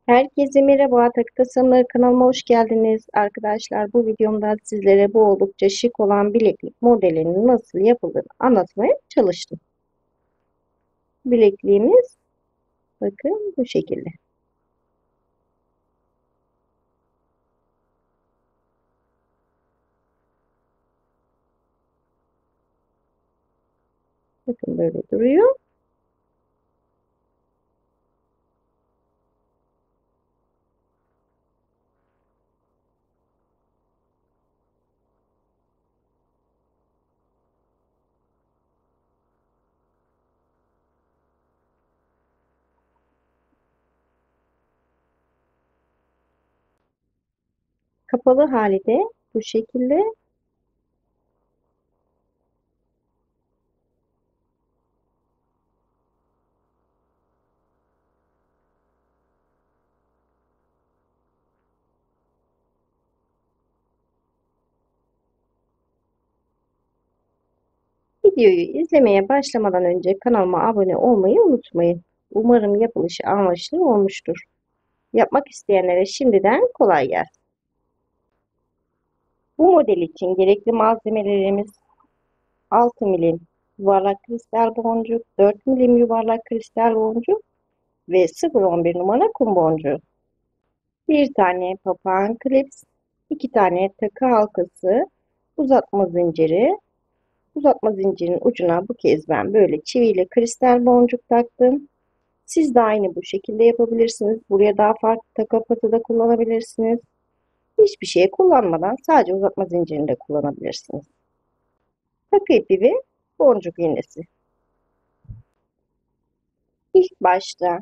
Herkese merhaba, Takı Tasarımları kanalıma hoş geldiniz. Arkadaşlar bu videomda sizlere bu oldukça şık olan bileklik modelinin nasıl yapıldığını anlatmaya çalıştım. Bilekliğimiz bakın bu şekilde. Bakın böyle duruyor. Kapalı hali de bu şekilde. Videoyu izlemeye başlamadan önce kanalıma abone olmayı unutmayın. Umarım yapılışı anlaşılır olmuştur. Yapmak isteyenlere şimdiden kolay gelsin. Bu model için gerekli malzemelerimiz 6 milim yuvarlak kristal boncuk, 4 milim yuvarlak kristal boncuk ve 0,11 numara kum boncuğu. Bir tane papağan klips, 2 tane takı halkası, uzatma zinciri. Uzatma zincirin ucuna bu kez ben böyle çiviyle kristal boncuk taktım. Siz de aynı bu şekilde yapabilirsiniz. Buraya daha farklı takı apatı da kullanabilirsiniz. Hiçbir şey kullanmadan sadece uzatma zincirini de kullanabilirsiniz. Takı ipi ve boncuk iğnesi. İlk başta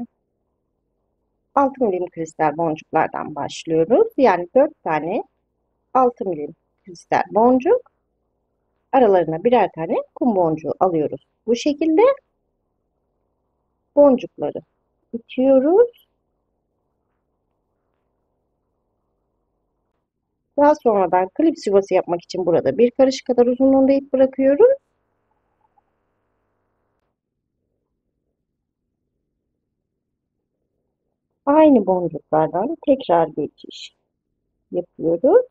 6 milim kristal boncuklardan başlıyoruz. Yani 4 tane 6 milim kristal boncuk, aralarına birer tane kum boncuğu alıyoruz. Bu şekilde boncukları itiyoruz. Daha sonradan klips yuvası yapmak için burada bir karış kadar uzunluğunda ip bırakıyoruz. Aynı boncuklardan tekrar geçiş yapıyoruz.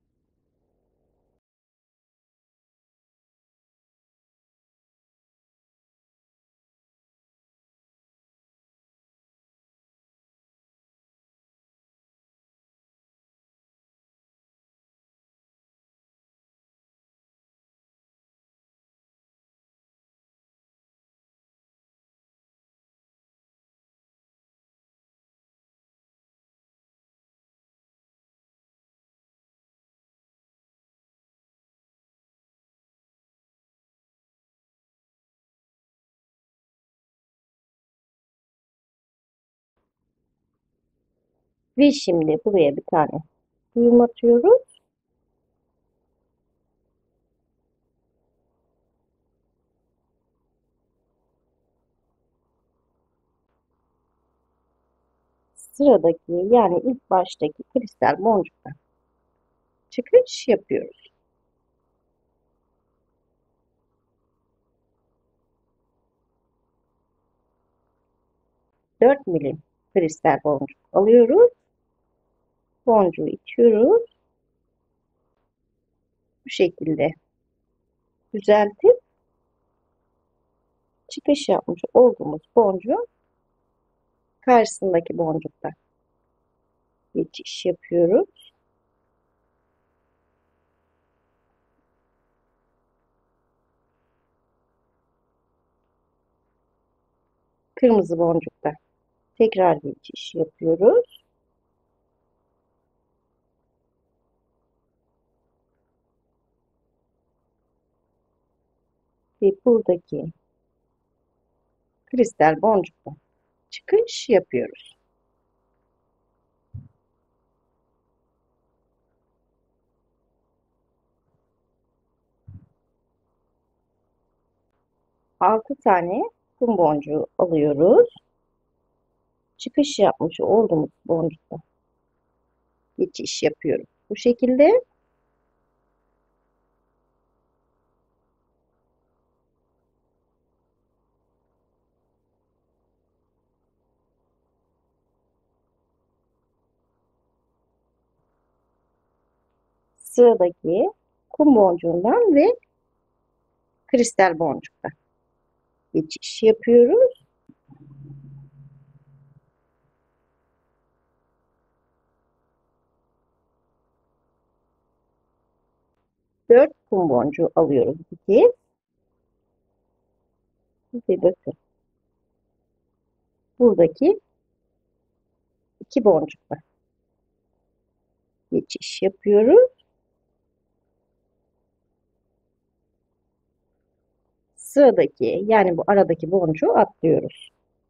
Ve şimdi buraya bir tane düğüm atıyoruz. Sıradaki yani ilk baştaki kristal boncuktan çıkış yapıyoruz. 4 milim kristal boncuk alıyoruz. Boncuğu itiyoruz. Bu şekilde düzeltip çıkış yapmış olduğumuz boncuğu karşısındaki boncukta geçiş yapıyoruz. Kırmızı boncukta tekrar geçiş yapıyoruz. Ve buradaki kristal boncukta çıkış yapıyoruz. Altı tane kum boncuğu alıyoruz. Çıkış yapmış olduğumuz boncukta geçiş yapıyoruz. Bu şekilde Sıradaki kum boncuğundan ve kristal boncuktan geçiş yapıyoruz. Dört kum boncuğu alıyoruz bu kez. Ve bakın buradaki iki boncukla geçiş yapıyoruz. Sıradaki yani bu aradaki boncuğu atlıyoruz.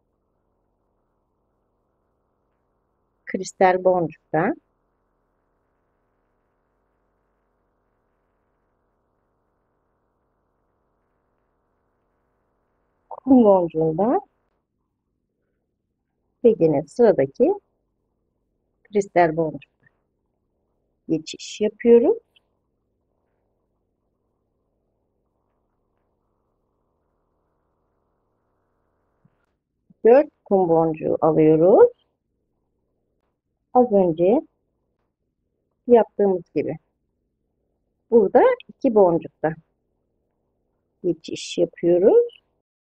Kristal boncuktan kum boncuğundan ve yine sıradaki kristal boncuk geçiş yapıyoruz. Dört kum boncuğu alıyoruz. Az önce yaptığımız gibi. Burada iki boncukta geçiş yapıyoruz.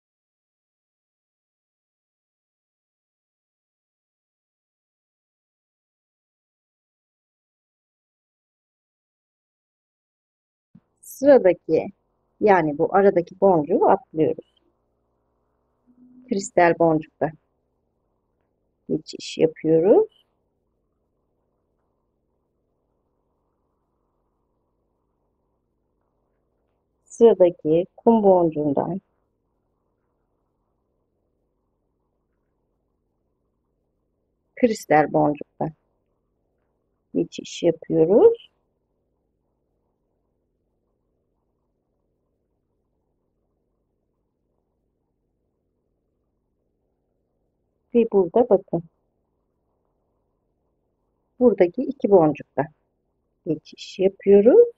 Sıradaki yani bu aradaki boncuğu atlıyoruz. Kristal boncukta geçiş yapıyoruz. Sıradaki kum boncuğundan kristal boncukta geçiş yapıyoruz. Ve burada bakın buradaki iki boncukta geçiş yapıyoruz.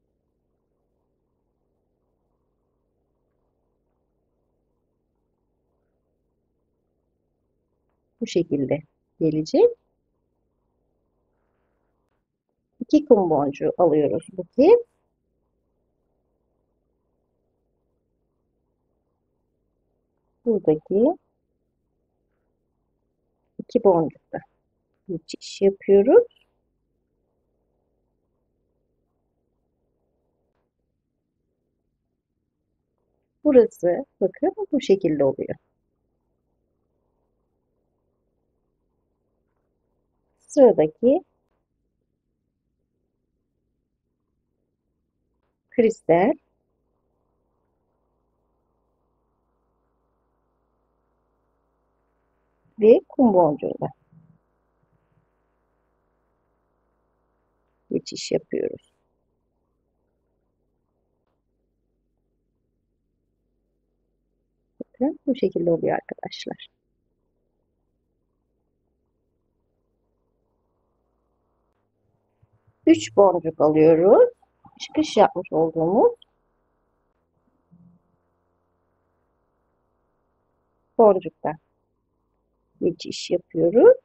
Bu şekilde gelecek. İki kum boncuğu alıyoruz bu kez. Buradaki iki boncukta geçiş yapıyoruz. Burası bakın bu şekilde oluyor. Sıradaki kristal ve kum boncuğuyla geçiş yapıyoruz. Bakın bu şekilde oluyor arkadaşlar. Üç boncuk alıyoruz. Çıkış yapmış olduğumuz boncuktan geçiş yapıyoruz.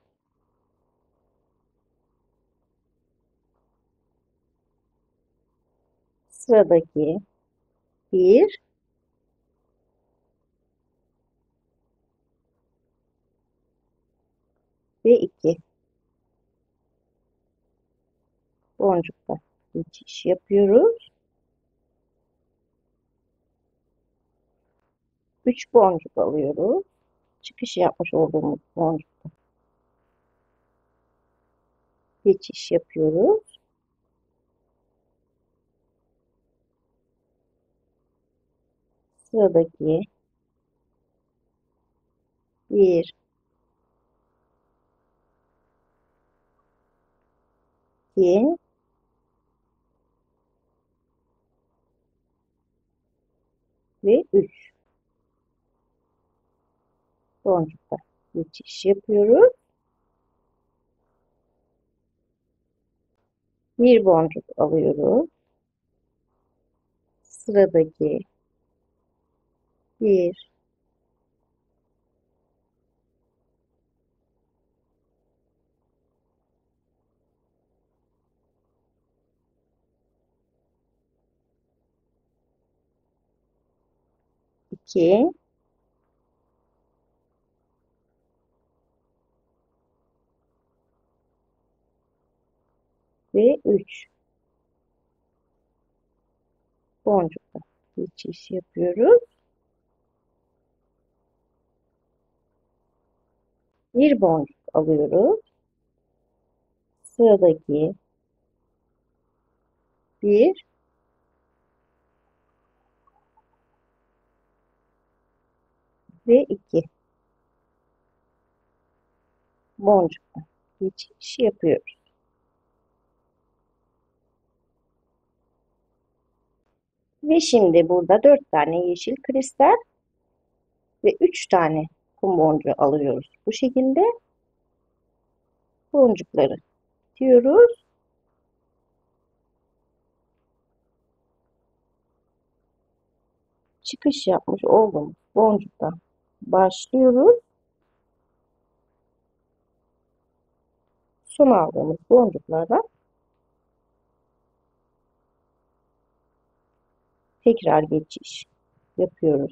Sıradaki bir ve iki boncuktan geçiş yapıyoruz. Üç boncuk alıyoruz. Çıkış yapmış olduğumuz boncuk geçiş yapıyoruz. Sıradaki bir, iki ve üç boncukta geçiş yapıyoruz. Bir boncuk alıyoruz. Sıradaki bir, 2 ve 3 boncukla geçiş yapıyoruz. Bir boncuk alıyoruz. Sıradaki 1 ve 2 boncukla geçiş yapıyoruz. Ve şimdi burada 4 tane yeşil kristal ve 3 tane kum boncuğu alıyoruz. Bu şekilde boncukları diyoruz. Çıkış yapmış olduğumuz boncuktan başlıyoruz. Son aldığımız boncuklardan tekrar geçiş yapıyoruz.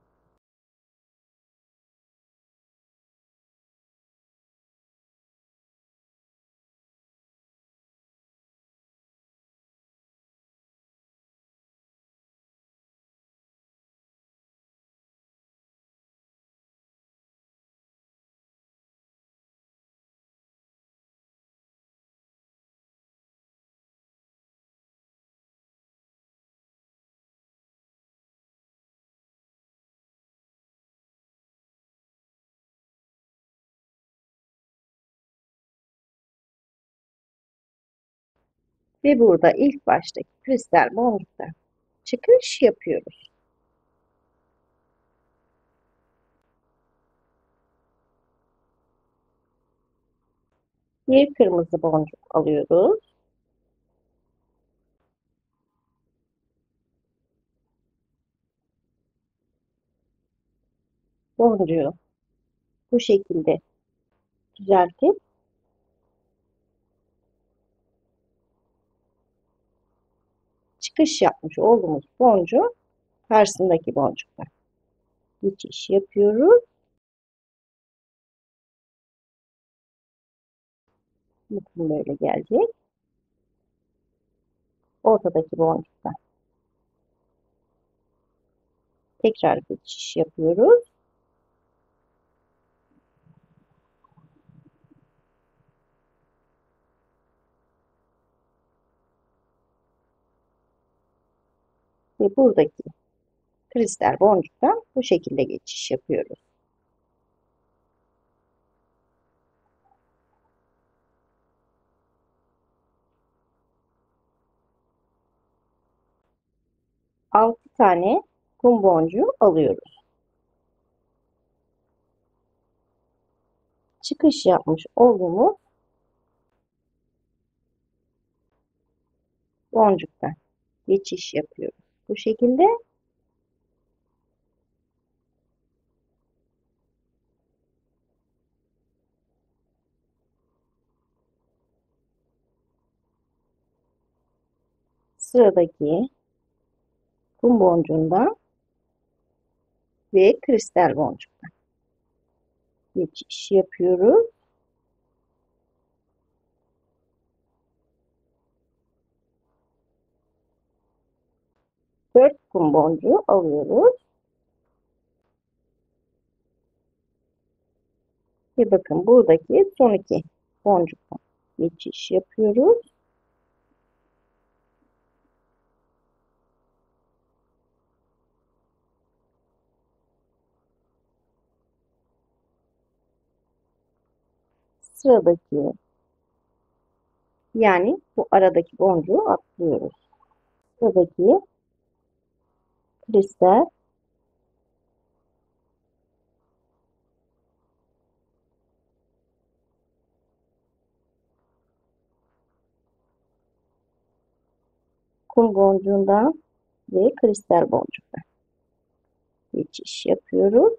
Ve burada ilk baştaki kristal boncuktan çıkış yapıyoruz. Bir kırmızı boncuk alıyoruz. Boncuğu bu şekilde düzeltip çıkış yapmış olduğumuz boncuğu karşısındaki boncuktan geçiş yapıyoruz. Bakın böyle gelecek. Ortadaki boncuktan tekrar geçiş yapıyoruz. Ve buradaki kristal boncuktan bu şekilde geçiş yapıyoruz. Altı tane kum boncuğu alıyoruz. Çıkış yapmış olduğumuz boncuktan geçiş yapıyoruz. Bu şekilde sıradaki kum boncuğundan ve kristal boncuktan geçiş yapıyoruz. Dört kum boncuğu alıyoruz. Ve bakın buradaki son iki boncuktan geçiş yapıyoruz. Sıradaki yani bu aradaki boncuğu atlıyoruz. Sıradaki kristal kum boncuğundan ve kristal boncuktan geçiş yapıyoruz.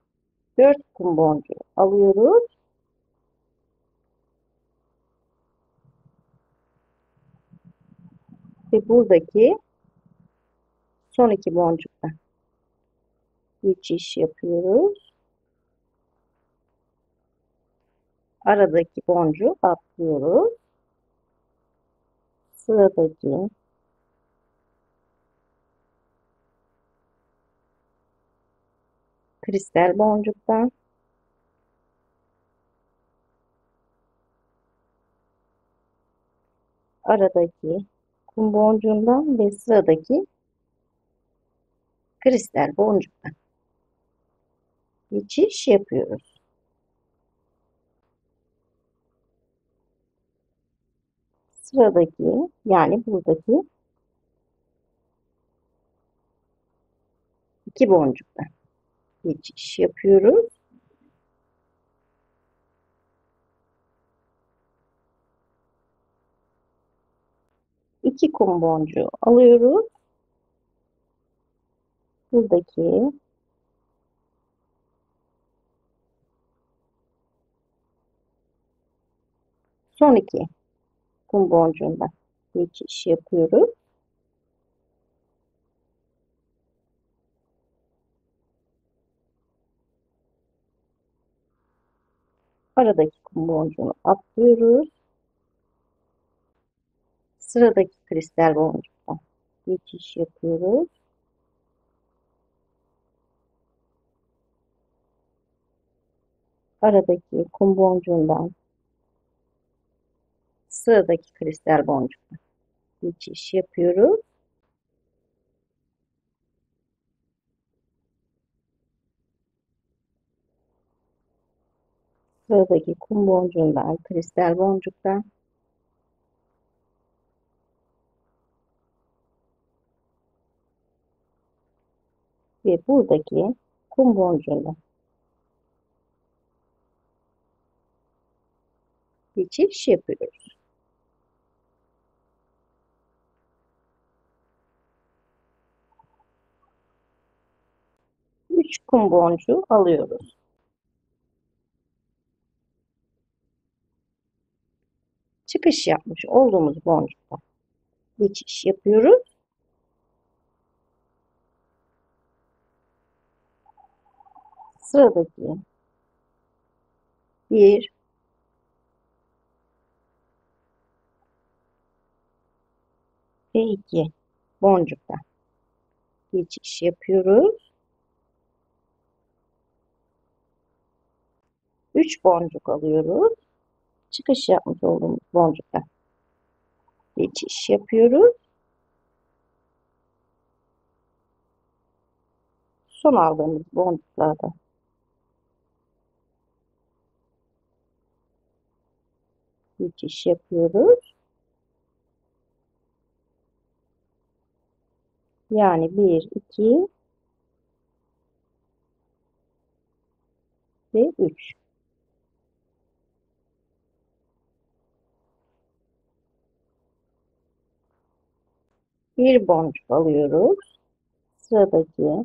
Dört kum boncuğu alıyoruz. Ve buradaki son iki boncukta geçiş yapıyoruz. Aradaki boncuğu atlıyoruz. Sıradaki kristal boncuktan aradaki kum boncuğundan ve sıradaki kristal boncuktan geçiş yapıyoruz. Sıradaki yani buradaki iki boncuktan geçiş yapıyoruz. İki kum boncuğu alıyoruz. Buradaki son iki kum boncuğundan geçiş yapıyoruz. Aradaki kum boncuğunu atlıyoruz. Sıradaki kristal boncuktan geçiş yapıyoruz. Aradaki kum boncuğundan sıradaki kristal boncuktan geçiş yapıyoruz. Sıradaki kum boncuğundan kristal boncuktan ve buradaki kum boncuğundan geçiş yapıyoruz. 3 kum boncuğu alıyoruz. Çıkış yapmış olduğumuz boncukta geçiş yapıyoruz. Sıradaki bir ve iki boncukta geçiş yapıyoruz. 3 boncuk alıyoruz. Çıkış yapmış olduğumuz boncukta geçiş yapıyoruz. Son aldığımız boncuklarda geçiş yapıyoruz. Yani 1, 2 ve 3. Bir boncuk alıyoruz. Sıradaki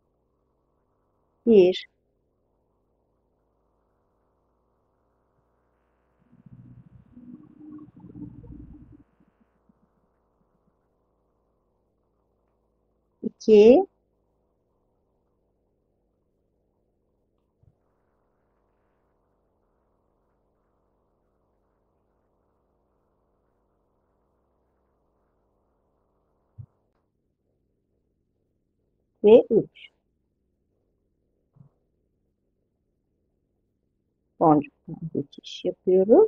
bir, 2 ve 3 boncuktan geçiş yapıyoruz.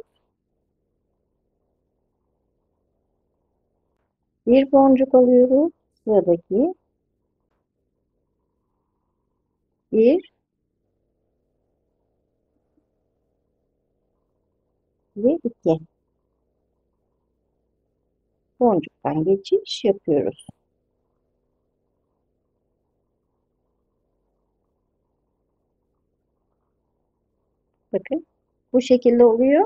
Bir boncuk alıyoruz. Sıradaki bir ve 2 boncuktan geçiş yapıyoruz. Bakın bu şekilde oluyor.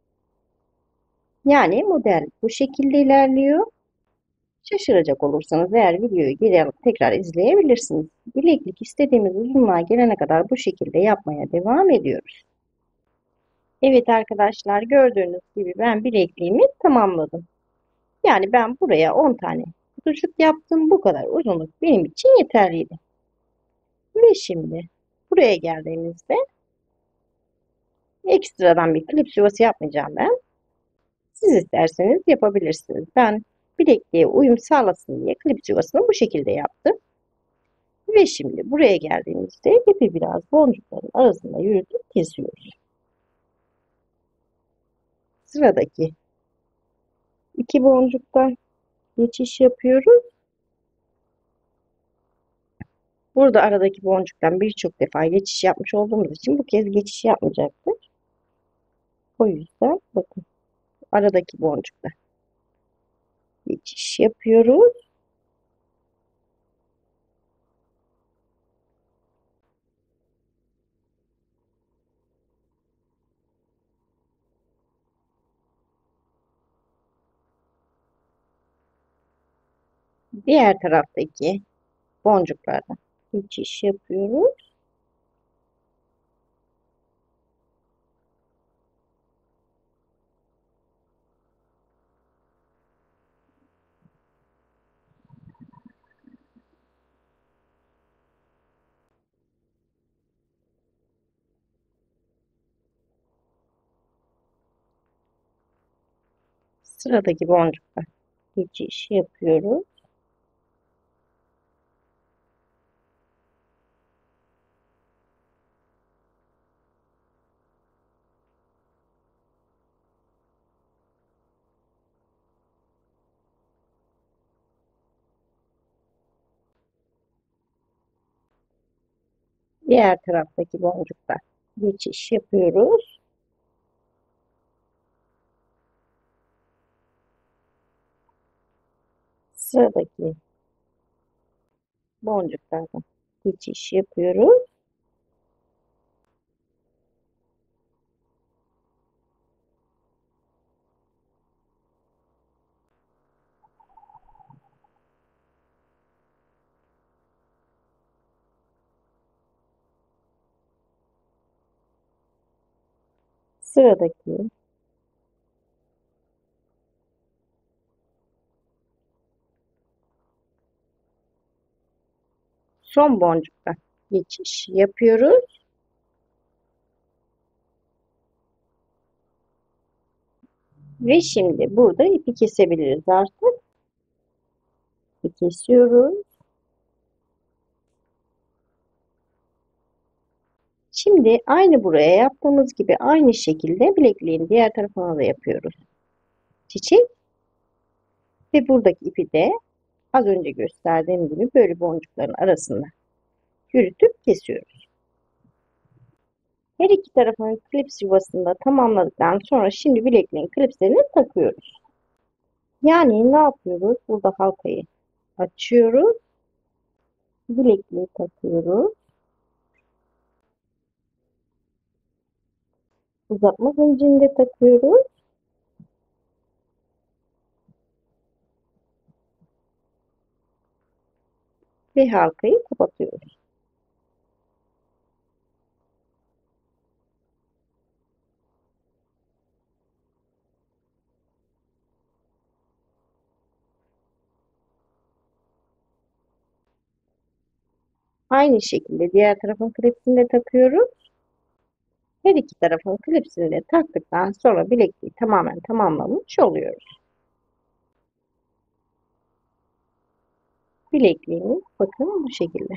Yani model bu şekilde ilerliyor. Şaşıracak olursanız eğer videoyu geri alıp tekrar izleyebilirsiniz. Bileklik istediğimiz uzunluğa gelene kadar bu şekilde yapmaya devam ediyoruz. Evet arkadaşlar gördüğünüz gibi ben bilekliğimi tamamladım. Yani ben buraya 10 tane kutucuk yaptım. Bu kadar uzunluk benim için yeterliydi. Ve şimdi buraya geldiğimizde ekstradan bir klips yuvası yapmayacağım ben. Siz isterseniz yapabilirsiniz. Ben bilekliğe uyum sağlasın diye klips yuvasını bu şekilde yaptım. Ve şimdi buraya geldiğimizde ipi biraz boncukların arasında yürütüp kesiyoruz. Sıradaki iki boncuktan geçiş yapıyoruz. Burada aradaki boncuktan birçok defa geçiş yapmış olduğumuz için bu kez geçiş yapmayacaktır. O yüzden bakın aradaki boncukta geçiş yapıyoruz. Diğer taraftaki boncuklardan geçiş yapıyoruz. Sıradaki boncukta geçiş yapıyoruz. Diğer taraftaki boncukta geçiş yapıyoruz. Sıradaki boncuklardan geçiş yapıyoruz. Sıradaki son boncukta geçiş yapıyoruz. Ve şimdi burada ipi kesebiliriz artık. İpi kesiyoruz. Şimdi aynı buraya yaptığımız gibi aynı şekilde bilekliğin diğer tarafına da yapıyoruz. Çiçek ve buradaki ipi de az önce gösterdiğim gibi böyle boncukların arasında yürütüp kesiyoruz. Her iki tarafın klips yuvasını da tamamladıktan sonra şimdi bilekliğin klipslerini takıyoruz. Yani ne yapıyoruz? Burada halkayı açıyoruz. Bilekliği takıyoruz. Uzatma zincirini de takıyoruz. Ve halkayı kapatıyoruz. Aynı şekilde diğer tarafın klipsini de takıyoruz. Her iki tarafın klipsini de taktıktan sonra bilekliği tamamen tamamlamış oluyoruz. Bilekliğimiz bakın bu şekilde.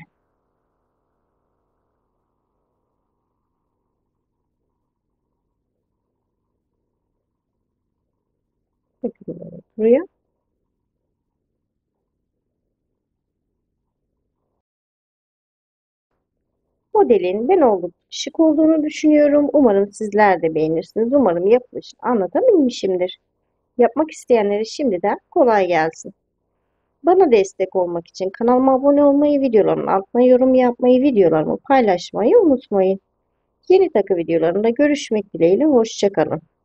Bakın böyle duruyor. Modelin ben oldukça şık olduğunu düşünüyorum. Umarım sizler de beğenirsiniz. Umarım yapılışını anlatabilmişimdir. Yapmak isteyenlere şimdiden kolay gelsin. Bana destek olmak için kanalıma abone olmayı, videolarımın altına yorum yapmayı, videolarımı paylaşmayı unutmayın. Yeni takı videolarında görüşmek dileğiyle. Hoşça kalın.